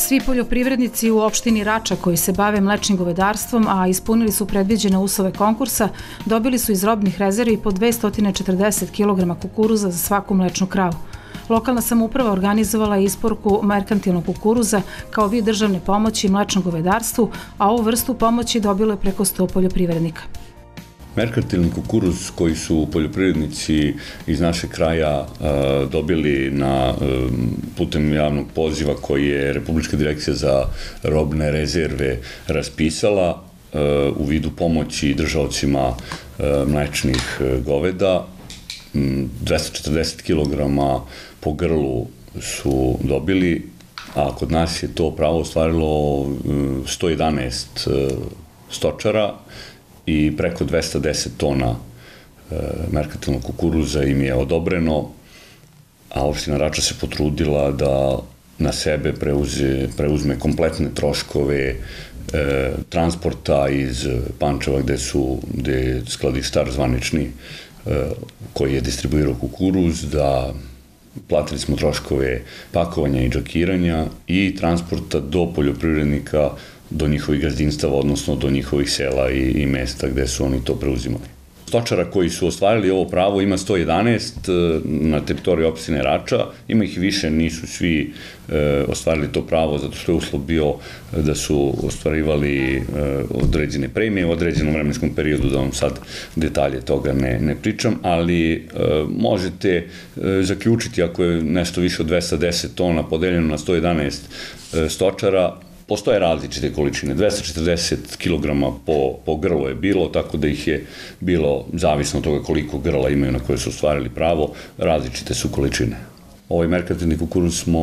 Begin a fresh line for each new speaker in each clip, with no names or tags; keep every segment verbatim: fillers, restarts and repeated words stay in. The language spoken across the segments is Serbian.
Svi poljoprivrednici u opštini Rača koji se bave mlečnim govedarstvom, a ispunili su predviđene uslove konkursa, dobili su iz robnih rezervi po dvesta četrdeset kilograma kukuruza za svaku mlečnu kravu. Lokalna samouprava organizovala je isporuku merkantilnog kukuruza kao vid državne pomoći mlečnom govedarstvu, a ovu vrstu pomoći dobilo je preko sto poljoprivrednika.
Merkantilni kukuruz koji su poljoprivrednici iz našeg kraja dobili na putem javnog poziva koji je Republička direkcija za robne rezerve raspisala u vidu pomoći držaocima mlečnih goveda, dvesta četrdeset kilograma po grlu su dobili, a kod nas je to pravo ostvarilo sto jedanaest stočara i preko dvesta deset tona merkantilnog kukuruza im je odobreno, a opština Rača se potrudila da na sebe preuzme kompletne troškove transporta iz Pančeva gde je skladištar zvanični koji je distribuirao kukuruz, da platili smo troškove pakovanja i džakiranja i transporta do poljoprivrednika, do njihovih gazdinstava, odnosno do njihovih sela i mesta gde su oni to preuzimali. Stočara koji su ostvarili ovo pravo ima sto jedanaest na teritoriji opštine Rača, ima ih više, nisu svi ostvarili to pravo zato što je uslov bio da su ostvarivali određene premije u određenom vremenskom periodu, da vam sad detalje toga ne pričam, ali možete zaključiti ako je nešto više od dvesta deset tona podeljeno na sto jedanaest stočara. Postoje različite količine, dvesta četrdeset kilograma po grlu je bilo, tako da ih je bilo, zavisno od toga koliko grla imaju na koje su ostvarili pravo, različite su količine. Ovaj merkantilni kukuruz smo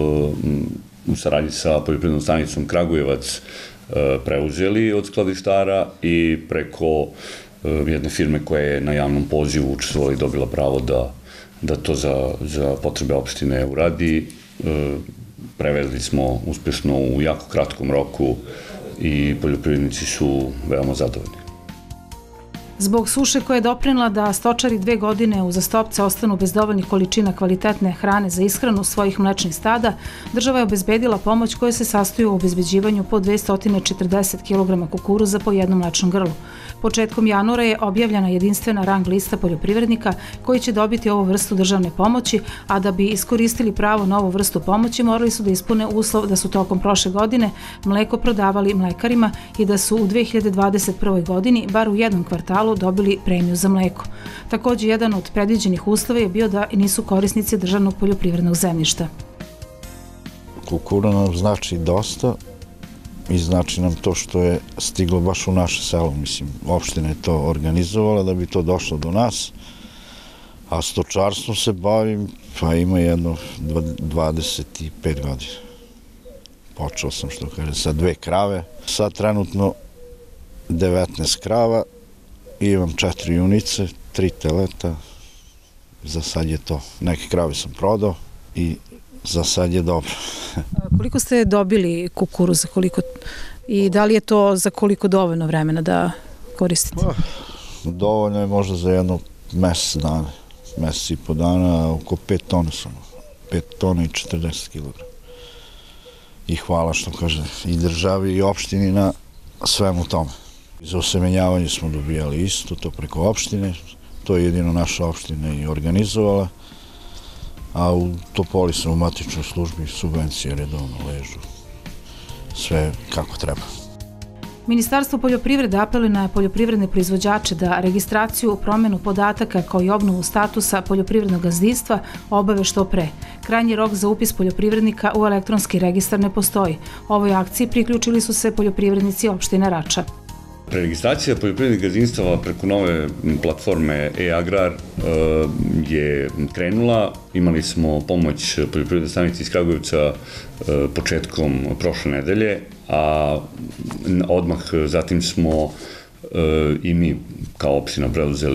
u saradnji sa poljoprivrednom stanicom Kragujevac preuzeli od skladištara i preko jedne firme koja je na javnom pozivu učestvovala i dobila pravo da to za potrebe opštine uradi. Prevezli smo uspešno u jako kratkom roku i poljoprivrednici su veoma zadovoljni.
Zbog suše koja je doprinela da stočari dve godine uzastopce ostanu bez dovoljnih količina kvalitetne hrane za ishranu svojih mlečnih stada, država je obezbedila pomoć koja se sastoji u obezbeđivanju po dvesta četrdeset kilograma kukuruza po jednom mlečnom grlu. Početkom januara je objavljena jedinstvena rang lista poljoprivrednika koji će dobiti ovu vrstu državne pomoći, a da bi iskoristili pravo na ovu vrstu pomoći morali su da ispune uslov da su tokom prošle godine mleko prodavali mlekarima i da su u dve hiljade dvadeset prvoj godini bar u jednom kvartalu dobili premiju za mleko. Također, jedan od predviđenih uslova je bio da nisu korisnici državnog poljoprivrednog zemljišta.
Kukuruz nam znači dosta i znači nam to što je stiglo baš u naše selo. Mislim, opština je to organizovala da bi to došlo do nas, a stočarstvom se bavim, pa ima jedno dvadeset pet godina. Počeo sam, što kaže, sa dve krave, sad trenutno devetnaest krava, imam četiri junice, tri teleta, za sad je to. Neke krave sam prodao i za sad je dobro.
Koliko ste dobili kukuruza i da li je to za koliko dovoljno vremena da koristite?
Dovoljno je možda za jedno mesec dana, mesec i po dana, oko pet tona sam, pet tona i četrdeset kilograma. I hvala što kaže i državi i opštini na svemu tome. Za osemenjavanje smo dobijali isto, to preko opštine, to je jedino naša opština i organizovala, a u Topoli sam u matičnoj službi, subvencije redovno ležu, sve kako treba.
Ministarstvo poljoprivrede apeluje na poljoprivredne proizvođače da registraciju, promenu podataka kao i obnovu statusa poljoprivrednog gazdinstva obave što pre. Krajnji rok za upis poljoprivrednika u elektronski registar ne postoji. Ovoj akciji priključili su se poljoprivrednici opštine Rača.
Preregistracija poljoprivrednih gazdinstava preko nove platforme e-Agrar je krenula. Imali smo pomoć poljoprivredne stanice iz Kragujevca početkom prošle nedelje, a odmah zatim smo i mi kao opština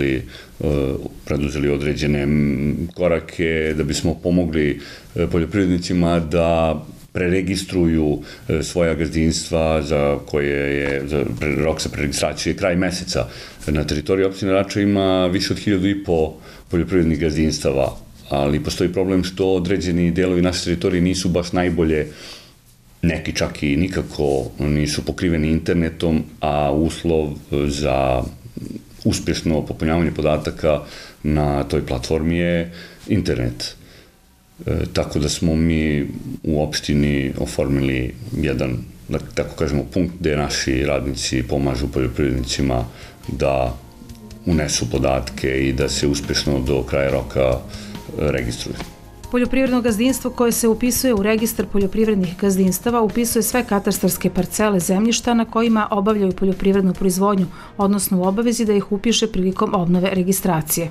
preduzeli određene korake da bismo pomogli poljoprivrednicima da preregistruju svoja gazdinstva za koje je rok za preregistraciju kraj meseca. Na teritoriji opštine Rača ima više od hiljadu i po poljoprivrednih gazdinstava, ali postoji problem što određeni delovi naše teritorije nisu baš najbolje neki čak i nikako nisu pokriveni internetom, a uslov za uspješno popunjavanje podataka na toj platformi je internet. Tako da smo mi u opštini oformili jedan, da tako kažemo, punkt gde naši radnici pomažu poljoprivrednicima da unesu podatke i da se uspješno do kraja roka registruju.
Poljoprivredno gazdinstvo koje se upisuje u registar poljoprivrednih gazdinstava upisuje sve katastarske parcele zemljišta na kojima obavljaju poljoprivrednu proizvodnju, odnosno u obavezi da ih upiše prilikom obnove registracije.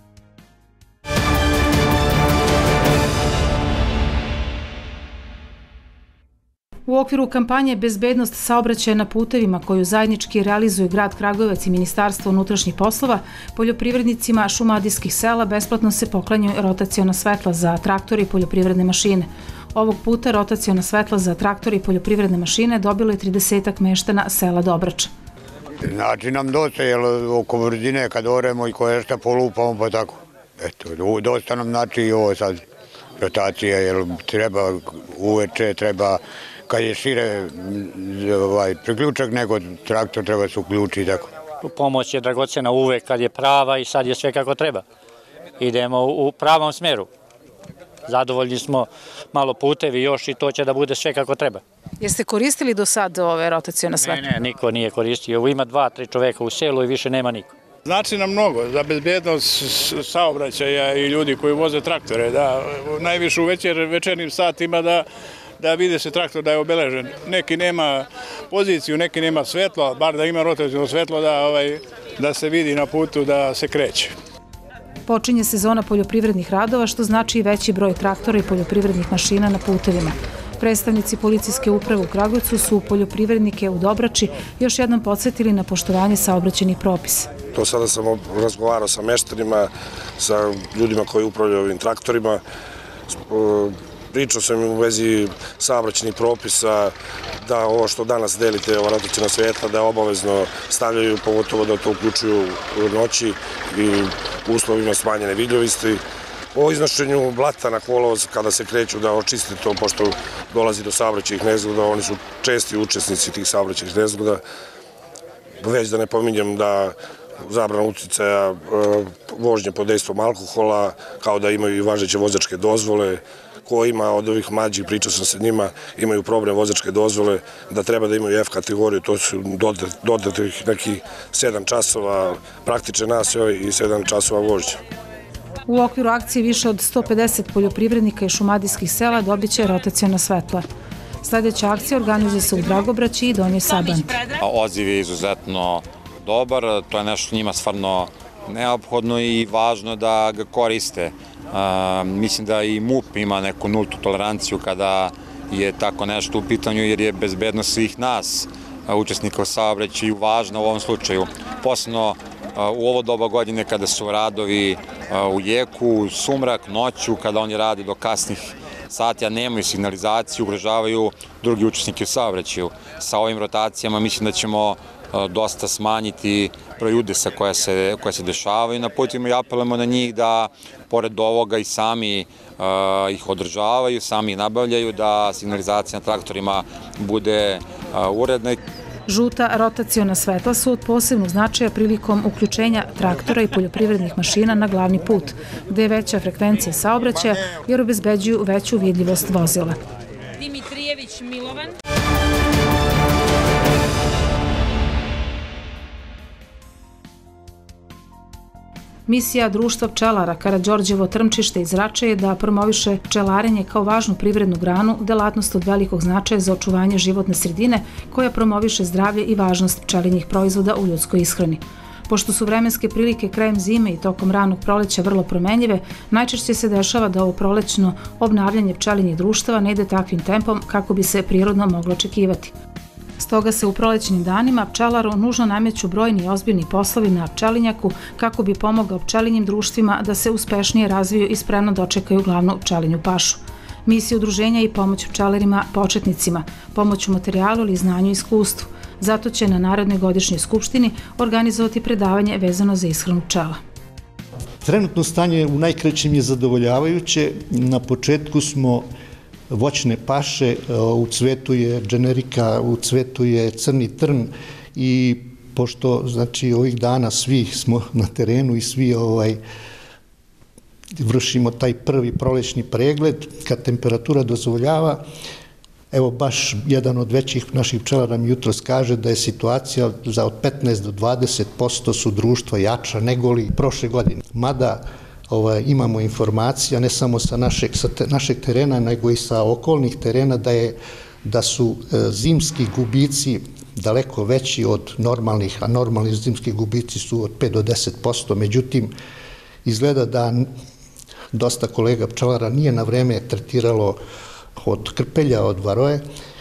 U okviru kampanje Bezbednost saobraćaja na putevima koju zajednički realizuju grad Kragujevac i Ministarstvo unutrašnjih poslova, poljoprivrednicima šumadijskih sela besplatno se poklanjaju rotaciona svetla za traktore i poljoprivredne mašine. Ovog puta rotaciona svetla za traktore i poljoprivredne mašine dobilo je tridesetak meštana sela Dobrača.
Znači nam dosta, jer oko brzine kad oremo i koje šta polupamo pa tako. Eto, dosta nam znači i ovo sad rotacija, jer treba uveče, treba kad je šire priključak, nego traktor treba se uključiti i tako.
Pomoć je dragocena uvek kad je prava i sad je sve kako treba. Idemo u pravom smeru. Zadovoljni smo, malo putevi još i to će da bude sve kako treba.
Jeste koristili do sad ove rotacione svetla?
Ne, ne, niko nije koristio. Ima dva, tri čoveka u selu i više nema niko.
Znači nam mnogo za bezbednost saobraćaja i ljudi koji voze traktore. Najviše u večernjim satima da vide se traktor da je obeležen. Neki nema poziciju, neki nema svetlo, bar da ima rotaciono svetlo da se vidi na putu da se kreće.
Počinje sezona poljoprivrednih radova, što znači i veći broj traktora i poljoprivrednih mašina na putevima. Predstavnici policijske uprave u Kragujevcu su poljoprivrednike u Dobrači još jednom podsjetili na poštovanje saobraćajnih propisa.
To sada sam razgovarao sa meštanima, sa ljudima koji upravljaju ovim traktorima. Pričao sam u vezi saobraćajnih propisa da ovo što danas delite, ova rotaciona svetla, da obavezno stavljaju, pogotovo da to uključuju u noći i uslovima smanjene vidljivosti. O iznošenju blata na kolovoz kada se kreću da očiste to, pošto dolazi do saobraćajnih nezgoda, oni su česti učesnici tih saobraćajnih nezgoda. Već da ne pominjem da zabrana uticaja vožnje pod dejstvom alkohola, kao da imaju i važeće vozačke dozvole. Ko ima od ovih mlađih, pričao sam sa njima, imaju problem vozačke dozvole, da treba da imaju F kategoriju, to su dodatih nekih sedam časova praktične nastave i sedam časova vožnje.
U okviru akcije više od sto pedeset poljoprivrednika i šumadijskih sela dobit će rotaciona svetla. Sljedeća akcija organizuje se u Dragobraći i Donjoj Sabanti.
Odziv je izuzetno dobar, to je nešto njima stvarno neophodno i važno da ga koriste. Mislim da i MUP ima neku nultu toleranciju kada je tako nešto u pitanju, jer je bezbednost svih nas, učesnika u saobraćaju, važna u ovom slučaju. Posebno u ovo doba godine kada su radovi u jeku, sumrak, noću, kada oni rade do kasnih sati, a nemaju signalizaciju, ugrožavaju drugi učesnike u saobraćaju. Sa ovim rotacijama mislim da ćemo dosta smanjiti broj udesa koja se dešavaju na putima i apelujemo na njih da, pored ovoga, i sami ih održavaju, sami ih nabavljaju, da signalizacija na traktorima bude uredna.
Žuta rotaciona svetla su od posebnog značaja prilikom uključenja traktora i poljoprivrednih mašina na glavni put, gde je veća frekvencija saobraćaja jer obezbeđuju veću vidljivost vozila.
Dimitrijević Milovan.
Misija Društva pčelara Karađorđevo Trmčište iz Rače je da promoviše pčelarenje kao važnu privrednu granu, delatnost od velikog značaja za očuvanje životne sredine koja promoviše zdravlje i važnost pčelinjih proizvoda u ljudskoj ishrani. Pošto su vremenske prilike krajem zime i tokom ranog proleća vrlo promenljive, najčešće se dešava da ovo prolećno obnavljanje pčelinjih društava ne ide takvim tempom kako bi se prirodno moglo očekivati. Stoga se u prolećnim danima pčelaru nužno nameću brojni i ozbiljni poslovi na pčelinjaku kako bi pomogao pčelinjim društvima da se uspešnije razviju i spremno dočekaju glavnu pčelinju pašu. Misija udruženja i pomoć pčelarima početnicima, pomoć u materijalu ili znanju i iskustvu. Zato će na Narodnoj godišnjoj skupštini organizovati predavanje vezano za ishranu pčela.
Trenutno stanje u najkraćem je zadovoljavajuće. Na početku smo voćne paše, u cvetu je dženerika, u cvetu je crni trn i pošto znači ovih dana svi smo na terenu i svi ovaj vršimo taj prvi prolećni pregled kad temperatura dozvoljava. Evo baš jedan od većih naših pčelara mi jutros kaže da je situacija za od petnaest do dvadeset posto su društva jača nego li prošle godine. Mada ovaj, imamo informacija ne samo sa našeg, sa te, našeg terena nego i sa okolnih terena da, je, da su e, zimski gubici daleko veći od normalnih, a normalni zimski gubici su od pet do deset posto. Međutim, izgleda da dosta kolega pčelara nije na vreme tretiralo od krpelja, od varoje,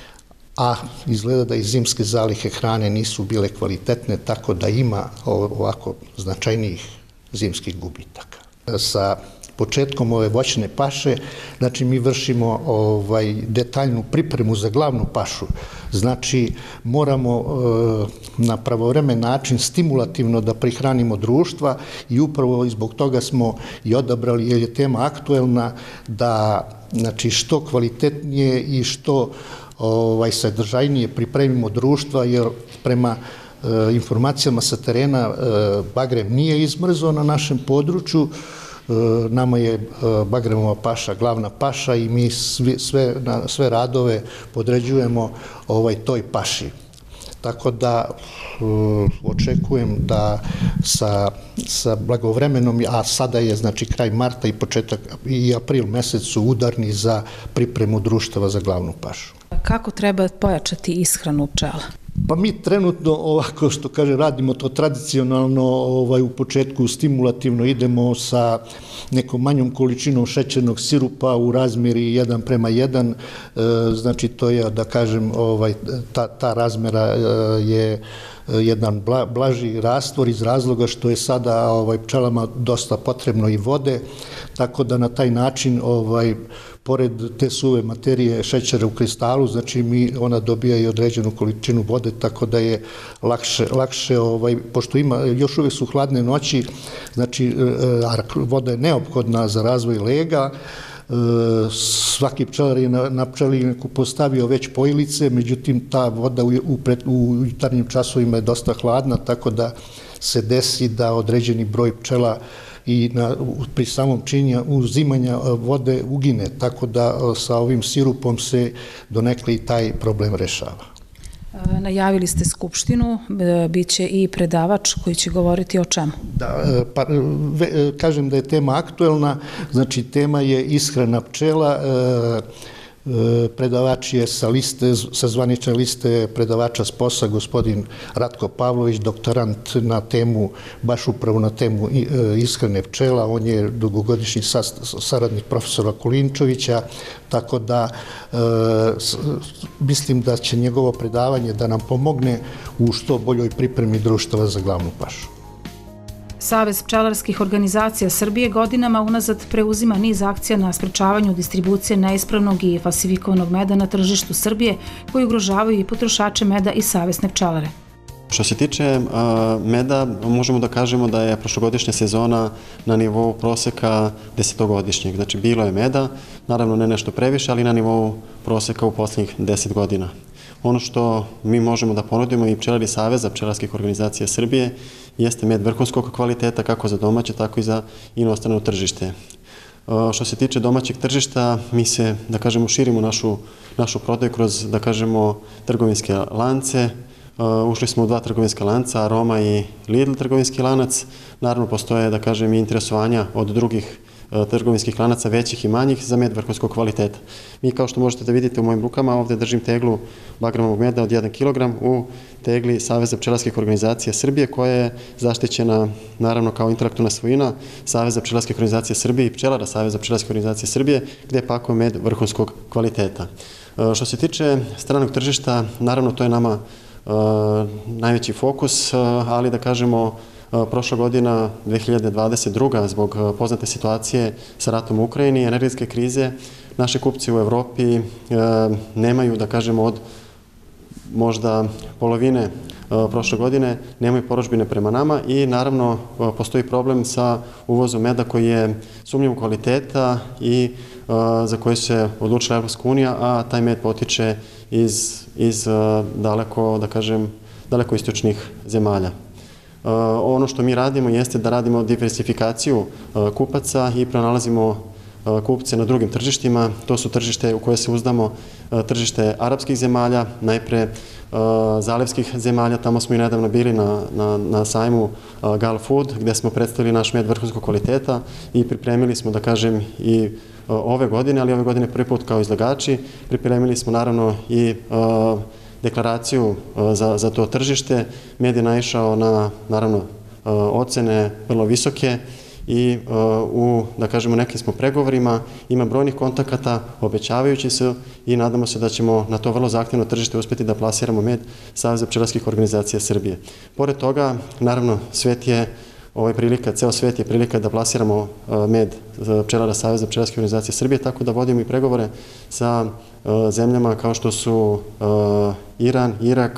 a izgleda da i zimske zalihe hrane nisu bile kvalitetne, tako da ima ovako značajnijih zimskih gubitaka. Sa početkom ove voćne paše, znači mi vršimo ovaj, detaljnu pripremu za glavnu pašu. Znači moramo e, na pravovremen način stimulativno da prihranimo društva i upravo zbog toga smo i odabrali, jer je tema aktuelna, da znači što kvalitetnije i što ovaj, sadržajnije pripremimo društva, jer prema e, informacijama sa terena e, bagrem nije izmrzao na našem području. Nama je bagremova paša glavna paša i mi svi, sve, na, sve radove podređujemo ovaj, toj paši. Tako da uh, očekujem da sa, sa blagovremenom, a sada je znači kraj marta i početak i april mesec su udarni za pripremu društava za glavnu pašu.
Kako treba pojačati ishranu pčela?
Pa mi trenutno, ovako što kaže, radimo to tradicionalno, ovaj, u početku stimulativno idemo sa nekom manjom količinom šećernog sirupa u razmjeri jedan prema jedan, e, znači to je, da kažem, ovaj, ta, ta razmjera je jedan bla, blaži rastvor iz razloga što je sada ovaj, pčelama dosta potrebno i vode, tako da na taj način ovaj, pored te suve materije šećera u kristalu, znači mi, ona dobija i određenu količinu vode, tako da je lakše, lakše ovaj, pošto ima, još uvijek su hladne noći, znači voda je neophodna za razvoj lega, svaki pčelar je na, na pčelinjaku postavio već pojilice, međutim ta voda u, u, pred, u jutarnjim časovima je dosta hladna, tako da se desi da određeni broj pčela i na, pri samom činjenju uzimanja vode ugine, tako da sa ovim sirupom se donekle i taj problem rešava.
Najavili ste skupštinu, bit će i predavač koji će govoriti o čemu?
Da, pa, ve, kažem da je tema aktuelna, znači tema je ishrana pčela, predavač je sa liste, sa zvanične liste predavača SPOS-a gospodin Ratko Pavlović, doktorant na temu, baš upravo na temu ishrane pčela, on je dugogodišnji saradnik profesora Kulinčovića, tako da e, s, mislim da će njegovo predavanje da nam pomogne u što boljoj pripremi društava za glavnu pašu.
Savez pčelarskih organizacija Srbije godinama unazad preuzima niz akcija na sprečavanju distribucije neispravnog i falsifikovanog meda na tržištu Srbije, koji ugrožavaju i potrošače meda i savesne pčelare.
Što se tiče uh, meda, možemo da kažemo da je prošlogodišnja sezona na nivou proseka desetogodišnjeg. Znači, bilo je meda, naravno ne nešto previše, ali na nivou proseka u posljednjih deset godina. Ono što mi možemo da ponudimo i pčelari Saveza pčelarskih organizacija Srbije jeste med vrhunskog kvaliteta kako za domaće, tako i za inostrano tržište. Što se tiče domaćeg tržišta, mi se, da kažemo, širimo našu, našu prodaju kroz, da kažemo, trgovinske lance. Ušli smo u dva trgovinska lanca, Aroma i Lidl trgovinski lanac. Naravno, postoje, da kažem, i interesovanja od drugih trgovinskih lanaca, većih i manjih, za med vrhunskog kvaliteta. Mi, kao što možete da vidite u mojim rukama, ovde držim teglu bagremovog meda od jedan kilogram u tegli Saveza pčelarskih organizacija Srbije, koja je zaštićena, naravno, kao intelektualna svojina Saveza pčelarskih organizacija Srbije i pčelara Saveza pčelarskih organizacija Srbije, gde pakuje med vrhunskog kvaliteta. Što se tiče stranog tržišta, naravno, to je nama najveći fokus, ali da kažemo, prošla godina, dve hiljade dvadeset druga, zbog poznate situacije sa ratom u Ukrajini i energetske krize, naši kupci u Evropi nemaju, da kažemo, od možda polovine prošle godine, nemaju porudžbine prema nama i naravno postoji problem sa uvozom meda koji je sumnjivog kvaliteta i za koje se odlučila Evropska unija, a taj med potiče iz, iz daleko, da kažem, daleko istočnih zemalja. Ono što mi radimo jeste da radimo diversifikaciju kupaca i pronalazimo kupce na drugim tržištima. To su tržište u koje se uzdamo, tržište arapskih zemalja, najpre zalivskih zemalja. Tamo smo i nedavno bili na, na, na sajmu Gal Food, gde smo predstavili naš med vrhunskog kvaliteta i pripremili smo, da kažem, i ove godine, ali ove godine prvi put kao izlagači. Pripremili smo naravno i deklaraciju za, za to tržište. Med je naišao na, naravno, ocene vrlo visoke i u, da kažemo, nekim smo pregovorima, ima brojnih kontakata, obećavajući se i nadamo se da ćemo na to vrlo zahtevno tržište uspeti da plasiramo med Saveza pčelarskih organizacija Srbije. Pored toga, naravno, svet je Ovo je prilika, ceo svet je prilika da plasiramo med pčelara Saveza pčelarskih organizacija Srbije, tako da vodimo i pregovore sa zemljama kao što su Iran, Irak,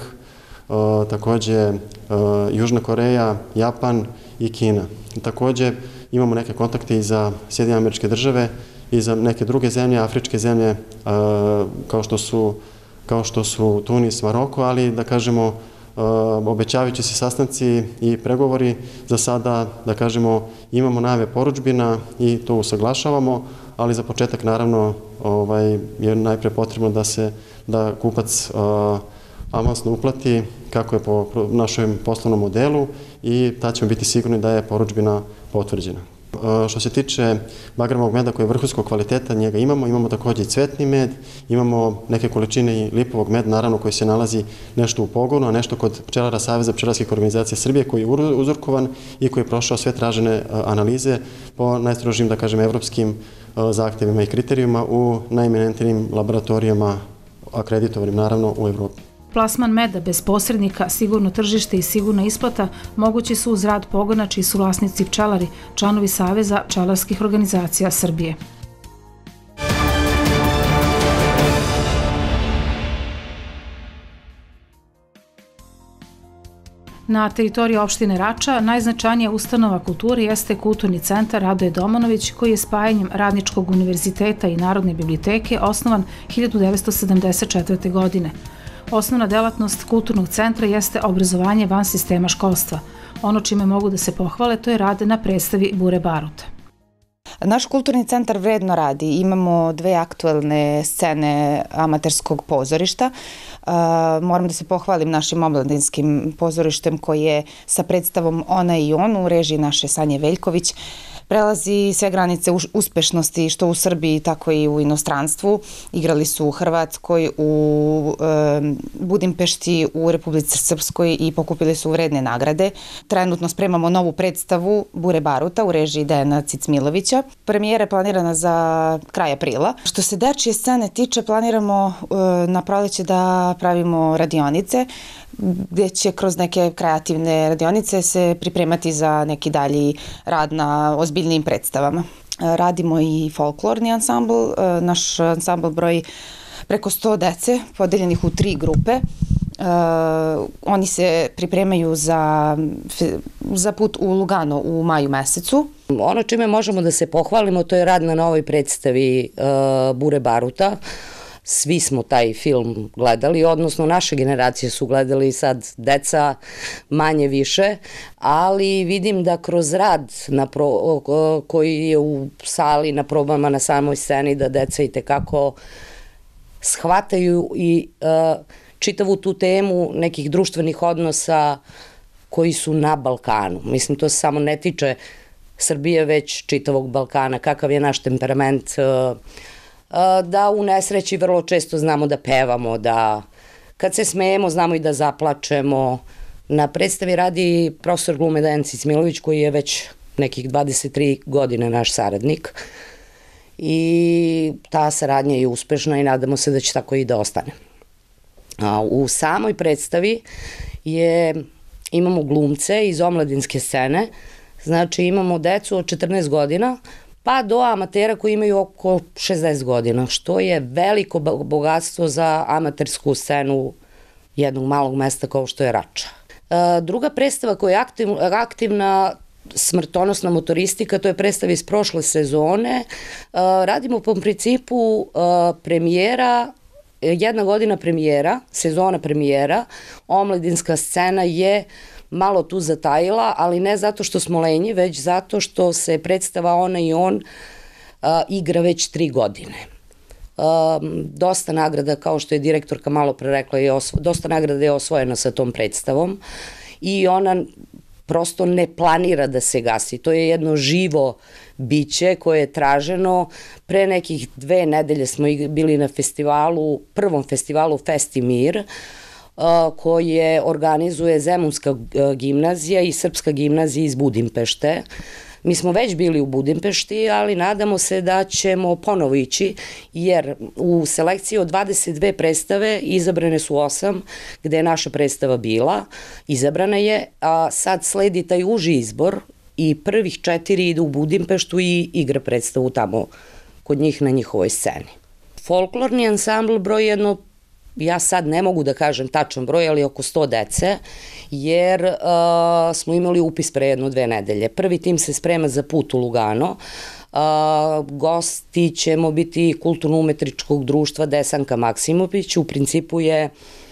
takođe Južna Koreja, Japan i Kina. Takođe imamo neke kontakte i za Sjedinjene Američke Države i za neke druge zemlje, afričke zemlje kao što su, kao što su Tunis, Maroko, ali da kažemo obećavajući se sastanci i pregovori. Za sada, da kažemo, imamo najave porudžbina i to usaglašavamo, ali za početak naravno ovaj, je najpre potrebno da se da kupac uh, avansno uplati kako je po našem poslovnom modelu i tad ćemo biti sigurni da je porudžbina potvrđena. Što se tiče bagramovog meda koji je vrhunskog kvaliteta, njega imamo, imamo takođe i cvetni med, imamo neke količine i lipovog meda, naravno koji se nalazi nešto u pogonu, a nešto kod pčelara Saveza pčelarskih organizacija Srbije koji je uzorkovan i koji je prošao sve tražene analize po najstrožijim, da kažem, evropskim zahtevima i kriterijuma u najeminentnijim laboratorijama akreditovanim, naravno, u Evropi.
Plasman meda bez posrednika, sigurno tržište i sigurna isplata mogući su uz rad pogona čiji su vlasnici pčelari, članovi Saveza pčelarskih organizacija Srbije. Na teritoriji opštine Rača najznačajnija ustanova kulture jeste Kulturni centar Radoje Domanović, koji je spajanjem Radničkog univerziteta i Narodne biblioteke osnovan hiljadu devetsto sedamdeset četvrte. godine. Osnovna delatnost kulturnog centra jeste obrazovanje van sistema školstva. Ono čime mogu da se pohvale to je rad na predstavi Bure baruta.
Naš kulturni centar vredno radi. Imamo dve aktuelne scene amaterskog pozorišta. Moram da se pohvalim našim omladinskim pozorištem koji je sa predstavom Ona i on u režiji naše Sanje Veljković prelazi sve granice uspešnosti što u Srbiji, tako i u inostranstvu. Igrali su u Hrvatskoj, u Budimpešti, u Republici Srpskoj i pokupili su vredne nagrade. Trenutno spremamo novu predstavu Bure baruta u režiji Dejana Cicmilovića. Premijera je planirana za kraj aprila. Što se dečije scene tiče, planiramo na proleće da pravimo radionice, gde će kroz neke kreativne radionice se pripremati za neki dalji rad na ozbiljnijim predstavama. Radimo i folklorni ansambl. Naš ansambl broji preko sto dece, podeljenih u tri grupe. Oni se pripremaju za, za put u Lugano u maju mesecu.
Ono čime možemo da se pohvalimo to je rad na novoj predstavi Bure baruta. Svi smo taj film gledali, odnosno naše generacije su gledali, sad deca manje više, ali vidim da kroz rad na pro, koji je u sali, na probama, na samoj sceni, da deca i tekako shvataju i uh, čitavu tu temu nekih društvenih odnosa koji su na Balkanu. Mislim, to se samo ne tiče Srbije, već čitavog Balkana, kakav je naš temperament, uh, da u nesreći vrlo često znamo da pevamo, da kad se smejemo znamo i da zaplačemo. Na predstavi radi profesor glume Dejan Cicmilović koji je već nekih dvadeset tri godine naš saradnik i ta saradnja je uspešna i nadamo se da će tako i da ostane. A u samoj predstavi je, imamo glumce iz omladinske scene, znači imamo decu od četrnaest godina pa do amatera koji imaju oko šezdeset godina, što je veliko bogatstvo za amatersku scenu jednog malog mesta kao što je Rača. Druga predstava koja je aktivna, smrtonosna motoristika, to je predstava iz prošle sezone. Radimo po principu premijera, jedna godina premijera, sezona premijera, omladinska scena je malo tu zatajila, ali ne zato što smo lenji, već zato što se predstava Ona i on igra već tri godine. Dosta nagrada, kao što je direktorka malo pre rekla, dosta nagrada je osvojena sa tom predstavom i ona prosto ne planira da se gasi. To je jedno živo biće koje je traženo. Pre nekih dve nedelje smo bili na festivalu, prvom festivalu Festimir, koje organizuje Zemunska gimnazija i Srpska gimnazija iz Budimpešte. Mi smo već bili u Budimpešti, ali nadamo se da ćemo ponovo ići, jer u selekciji od dvadeset dve predstave izabrane su osam, gde je naša predstava bila, izabrana je, a sad sledi taj uži izbor i prvih četiri ide u Budimpeštu i igra predstavu tamo kod njih na njihovoj sceni. Folklorni ansambl broj jedno, ja sad ne mogu da kažem tačan broj, ali oko sto dece, jer smo imali upis pre jedno dve nedelje. Prvi tim se sprema za put u Lugano, gosti ćemo biti kulturno-umetničkog društva Desanka Maksimović, u principu je,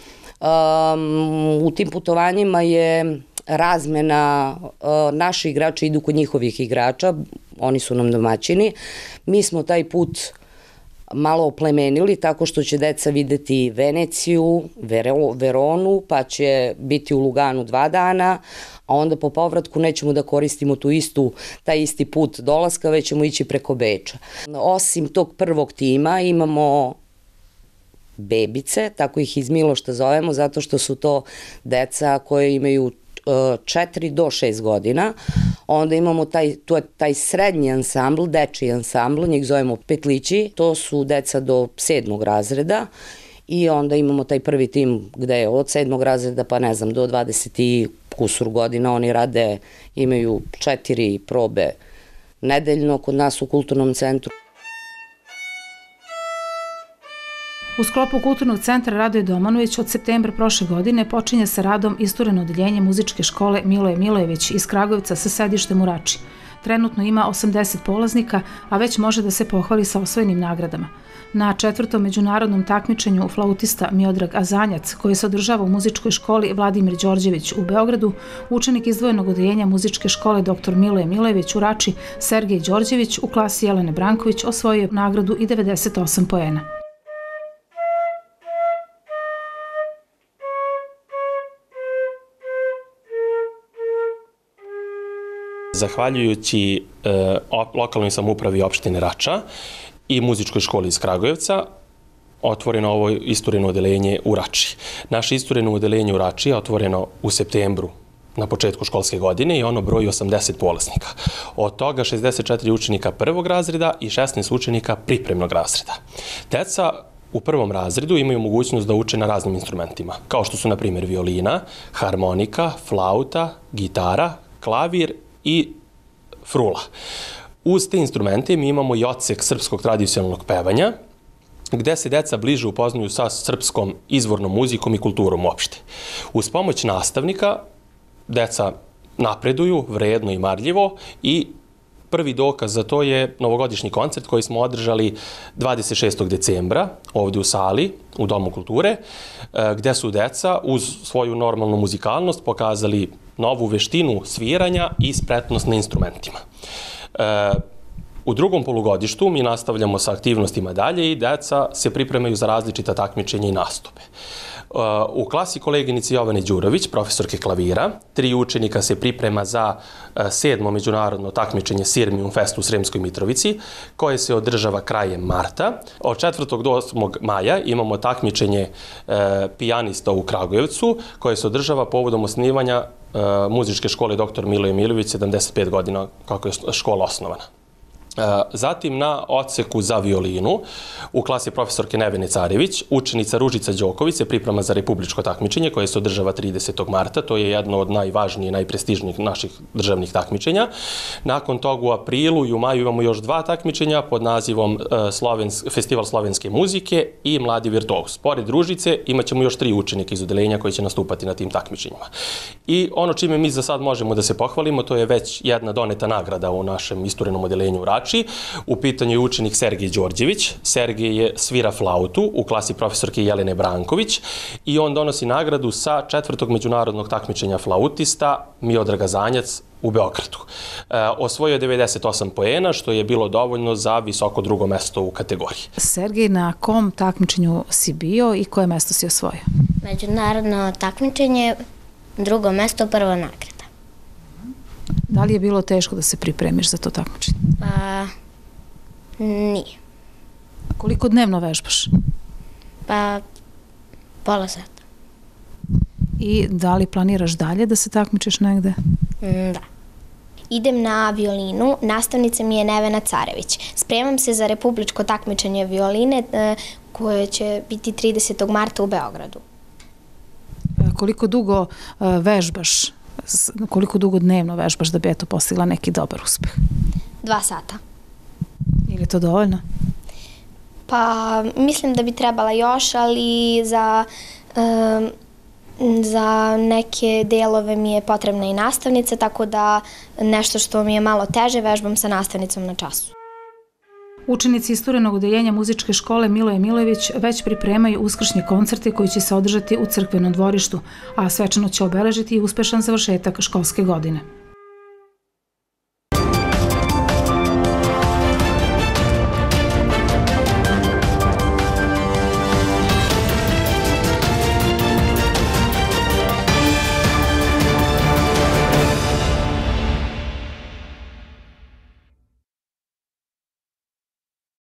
u tim putovanjima je razmena, naši igrači idu kod njihovih igrača, oni su nam domaćini, mi smo taj put malo oplemenili tako što će deca videti Veneciju, Veronu, pa će biti u Luganu dva dana, a onda po povratku nećemo da koristimo tu istu, taj isti put dolaska, već ćemo ići preko Beča. Osim tog prvog tima imamo bebice, tako ih iz Milošta zovemo, zato što su to deca koje imaju četiri do šest godina. Onda imamo taj, to je taj srednji ansambl, dečiji ansambl, njih zovemo petlići, to su deca do sedmog razreda i onda imamo taj prvi tim gde je od sedmog razreda pa ne znam do dvadeset i kusur godina, oni rade, imaju četiri probe nedeljno kod nas u kulturnom centru.
U sklopu Kulturnog centra Radoje Domanović od septembra prošle godine počinje sa radom istureno odeljenje muzičke škole Miloje Milojević iz Kragujevca sa sedištem u Rači. Trenutno ima osamdeset polaznika, a već može da se pohvali sa osvojenim nagradama. Na četvrtom međunarodnom takmičenju flautista Miodrag Azanjac, koji se održava u muzičkoj školi Vladimir Đorđević u Beogradu, učenik izdvojenog odeljenja muzičke škole doktor Miloje Milojević u Rači, Sergej Đorđević u klasi Jelene Branković osvojio je nagradu i devedeset osam poena.
Zahvaljujući lokalnoj samoupravi opštine Rača i muzičkoj školi iz Kragujevca, otvoreno ovo istureno odeljenje u Rači. Naše istureno odeljenje u Rači je otvoreno u septembru na početku školske godine i ono broji osamdeset polaznika. Od toga šezdeset četiri učenika prvog razreda i šesnaest učenika pripremnog razreda. Deca u prvom razredu imaju mogućnost da uče na raznim instrumentima, kao što su, na primjer, violina, harmonika, flauta, gitara, klavir i frula. Uz te instrumente mi imamo i odsek srpskog tradicionalnog pevanja, gde se deca bliže upoznaju sa srpskom izvornom muzikom i kulturom uopšte. Uz pomoć nastavnika deca napreduju vredno i marljivo i prvi dokaz za to je novogodišnji koncert koji smo održali dvadeset šestog decembra ovde u sali, u Domu kulture, gde su deca uz svoju normalnu muzikalnost pokazali novu veštinu sviranja i spretnost na instrumentima. U drugom polugodištu mi nastavljamo sa aktivnostima dalje i deca se pripremaju za različita takmičenja i nastupe. U klasi koleginici Jovane Đurović, profesorke klavira, tri učenika se priprema za sedmo međunarodno takmičenje Sirmium Fest u Sremskoj Mitrovici, koje se održava krajem marta. Od četvrtog do osmog maja imamo takmičenje pijanista u Kragujevcu, koje se održava povodom osnivanja muzičke škole doktor Miloje Milojević, sedamdeset pet godina kako je škola osnovana. Zatim na odseku za violinu u klasi profesorke Nevene Carević, učenica Ružica Đoković se priprema za republičko takmičenje koje se održava tridesetog marta. To je jedno od najvažnijih i najprestižnijih naših državnih takmičenja. Nakon toga u aprilu i u maju imamo još dva takmičenja pod nazivom Festival slovenske muzike i Mladi virtuoz. Pored Ružice imat ćemo još tri učenika iz odeljenja koji će nastupati na tim takmičenjima. I ono čime mi za sad možemo da se pohvalimo, to je već jedna doneta nagrada u našem isturenom odeljenju u Rači. U pitanju je učenik Sergej Đorđević. Sergej je svira flautu u klasi profesorke Jelene Branković i on donosi nagradu sa četvrtog međunarodnog takmičenja flautista Miodraga Zanjac u Beogradu. Osvojio je devedeset osam poena, što je bilo dovoljno za visoko drugo mesto u kategoriji.
Sergej, na kom takmičenju si bio i koje mesto si osvojio?
Međunarodno takmičenje, drugo mesto, prva nagrada.
Da li je bilo teško da se pripremiš za to takmičenje?
Pa, nije.
Koliko dnevno vežbaš?
Pa, pola sata.
I da li planiraš dalje da se takmičiš negde?
Da. Idem na violinu, nastavnica mi je Nevena Carević. Spremam se za republičko takmičenje violine koje će biti tridesetog marta u Beogradu.
Koliko dugo vežbaš? Koliko dugo dnevno vežbaš da bi eto postigla neki dobar uspeh?
Dva sata.
Ili je to dovoljno?
Pa, mislim da bi trebala još, ali za, um, za neke delove mi je potrebna i nastavnica, tako da nešto što mi je malo teže vežbam sa nastavnicom na času.
Učenici isturenog odeljenja muzičke škole Miloje Milojević već pripremaju uskršnje koncerte koji će se održati u crkvenom dvorištu, a svečano će obeležiti i uspešan završetak školske godine.